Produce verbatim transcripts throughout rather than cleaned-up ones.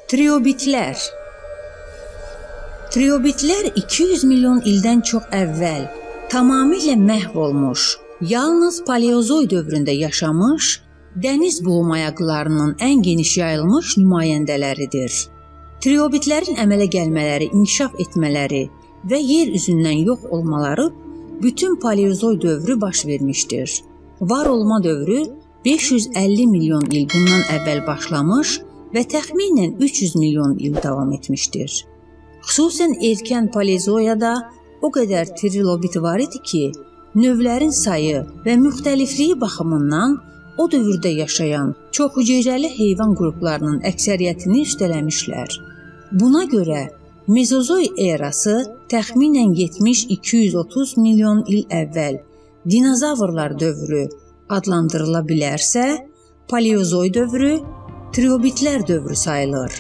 Triobitlər. Triobitlər iki yüz milyon ildən çox əvvəl tamamilə məhv olmuş, yalnız Paleozoy dövründə yaşamış, dəniz boğum ayaqlarının ən geniş yayılmış nümayəndələridir. Triobitlərin əmələ gəlmələri, inkişaf etmələri və yer üzündən yox olmaları bütün Paleozoy dövrü baş vermişdir. Var olma dövrü beş yüz əlli milyon il bundan əvvəl başlamış və təxminən üç yüz milyon il davam etmişdir. Xüsusən erkən Paleozoyada o qədər trilobit var idi ki, növlərin sayı və müxtəlifliyi baxımından o dövrdə yaşayan çoxhüceyrəli heyvan qruplarının əksəriyyətini üstələmişlər. Buna görə Mezozoy erası təxminən yetmiş iki yüz otuz milyon il əvvəl dinozavrlar dövrü adlandırıla bilərsə, Paleozoy dövrü Triobitlər dövrü sayılır.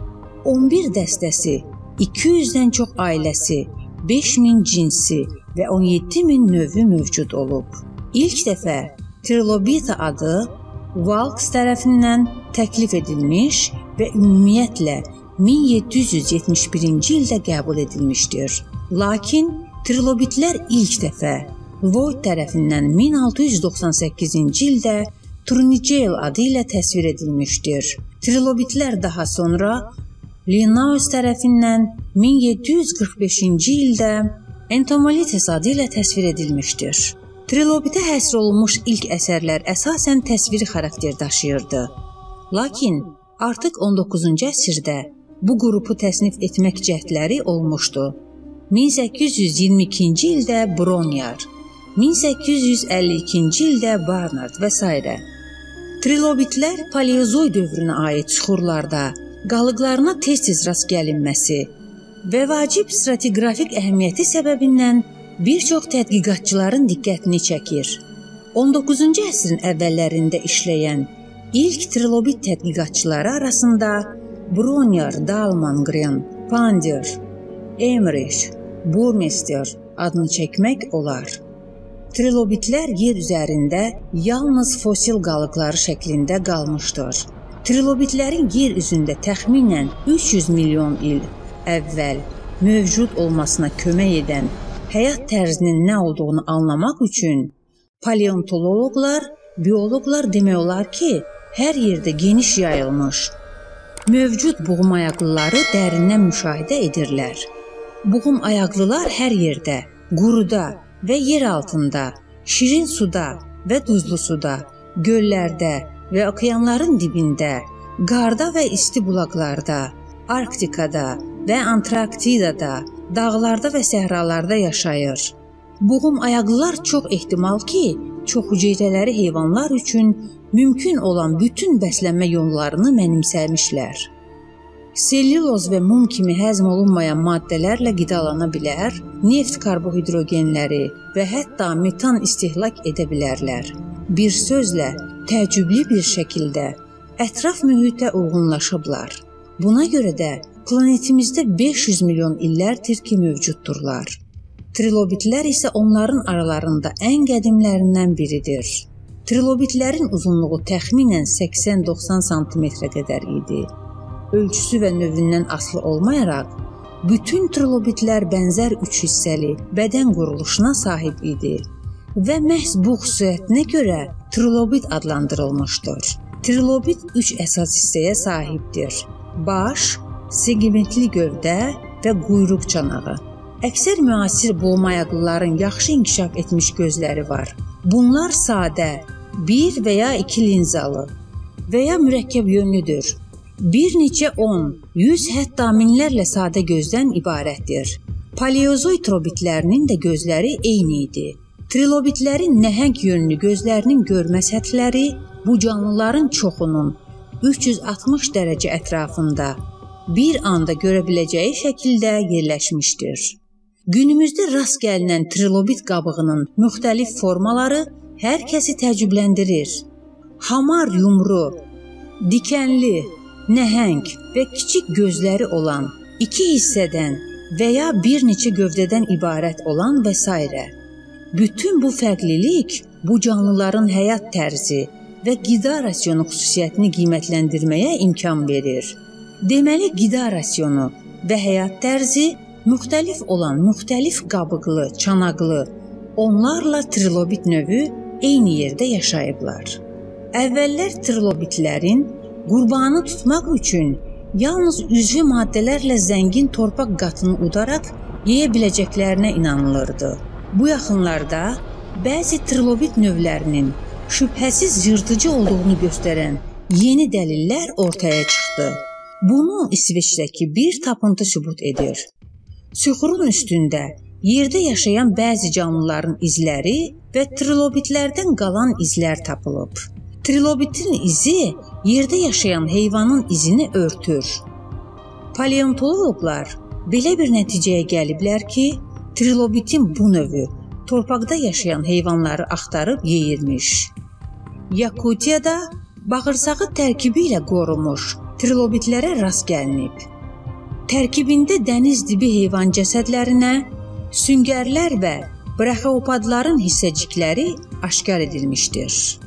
on bir dəstəsi, iki yüzdən çox ailəsi, beş min cinsi və on yeddi min növü mövcud olub. İlk dəfə Trilobita adı Walks tərəfindən təklif edilmiş və ümumiyyətlə min yeddi yüz yetmiş birinci ildə qəbul edilmişdir. Lakin Trilobitlər ilk dəfə Voigt tərəfindən min altı yüz doxsan səkkizinci ildə Turnigel adı ilə təsvir edilmişdir. Trilobitlər daha sonra Linnaeus tərəfindən min yeddi yüz qırx beşinci ildə Entomolites adı ilə təsvir edilmişdir. Trilobitə həsr olunmuş ilk əsərlər əsasən təsviri xarakter daşıyırdı. Lakin artıq on doqquzuncu əsrdə bu qrupu təsnif etmək cəhdləri olmuşdu. min səkkiz yüz iyirmi ikinci ildə Brongniart, min səkkiz yüz əlli ikinci ildə Barnard və s. Trilobitlər Paleozoy dövrünə aid süxurlarda qalıqlarına tez-tez rast gəlinməsi və vacib stratigrafik əhəmiyyəti səbəbindən bir çox tədqiqatçıların diqqətini çəkir. on doqquzuncu əsrin əvvəllərində işləyən ilk trilobit tədqiqatçıları arasında Brongniart, Dahlmann, Pandier, Emmerich, Burmester adını çəkmək olar. Trilobitlər yer üzərində yalnız fosil qalıqları şəklində qalmışdır. Trilobitlərin yer üzündə təxminən üç yüz milyon il əvvəl mövcud olmasına kömək edən həyat tərzinin nə olduğunu anlamaq üçün paleontoloqlar, bioloqlar demək olar ki, hər yerdə geniş yayılmış mövcud buğum ayaqlıları dərindən müşahidə edirlər. Buğum ayaqlılar hər yerdə, quruda və yer altında, şirin suda və duzlu suda, göllərdə və okeanların dibində, qarda və isti bulaqlarda, Arktikada və Antarktidada, dağlarda və səhralarda yaşayır. Buğum ayaqlılar çox ehtimal ki, çoxhüceyrəli heyvanlar üçün mümkün olan bütün bəslənmə yollarını mənimsəmişlər. Selluloz və mum kimi həzm olunmayan maddələrlə qidalana bilər, neft karbohidrogenləri və hətta metan istehlak edə bilərlər. Bir sözlə, təəccüblü bir şəkildə ətraf mühitə uyğunlaşıblar. Buna görə də planetimizdə beş yüz milyon illərdir ki, mövcuddurlar. Trilobitlər isə onların aralarında ən qədimlərindən biridir. Trilobitlərin uzunluğu təxminən səksən doxsan santimetrə qədər idi. Ölçüsü və növündən asılı olmayaraq, bütün trilobitlər bənzər üç hissəli bədən quruluşuna sahib idi və məhz bu xüsusiyyətinə görə trilobit adlandırılmışdır. Trilobit üç əsas hissəyə sahibdir: baş, segmentli gövdə və quyruq çanağı. Əksər müasir boğum ayaqlıların yaxşı inkişaf etmiş gözləri var. Bunlar sadə, bir və ya iki linzalı və ya mürəkkəb yönlüdür. Bir neçə on, yüz, hətta minlərlə sadə gözdən ibarətdir. Paleozoy trilobitlərinin də gözləri eyni idi. Trilobitlərin nəhəng yönlü gözlərinin görmə səthləri bu canlıların çoxunun üç yüz altmış dərəcə ətrafında bir anda görə biləcəyi şəkildə yerləşmişdir. Günümüzdə rast gəlinən trilobit qabığının müxtəlif formaları hər kəsi təəccübləndirir. Hamar yumru, dikənli, nəhəng və kiçik gözləri olan, iki hissədən və ya bir neçə gövdədən ibarət olan və s. Bütün bu fərqlilik bu canlıların həyat tərzi və qida rasionu xüsusiyyətini qiymətləndirməyə imkan verir. Deməli, qida rasionu və həyat tərzi müxtəlif olan müxtəlif qabıqlı, çanaqlı, onlarla trilobit növü eyni yerdə yaşayıblar. Əvvəllər trilobitlərin qurbanı tutmaq üçün yalnız üzvü maddələrlə zəngin torpaq qatını udaraq yeyə biləcəklərinə inanılırdı. Bu yaxınlarda bəzi trilobit növlərinin şübhəsiz yırtıcı olduğunu göstərən yeni dəlillər ortaya çıxdı. Bunu İsveçdəki bir tapıntı sübut edir. Süxurun üstündə yerdə yaşayan bəzi canlıların izləri və trilobitlərdən qalan izlər tapılıb. Trilobitin izi yerdə yaşayan heyvanın izini örtür. Paleontoloqlar belə bir nəticəyə gəliblər ki, trilobitin bu növü torpaqda yaşayan heyvanları axtarıb yeyirmiş. Yakutiyada bağırsağı tərkibi ilə qorunmuş trilobitlərə rast gəlinib. Tərkibində dəniz dibi heyvan cəsədlərinə, süngərlər və braxiopadların hissəcikləri aşkar edilmişdir.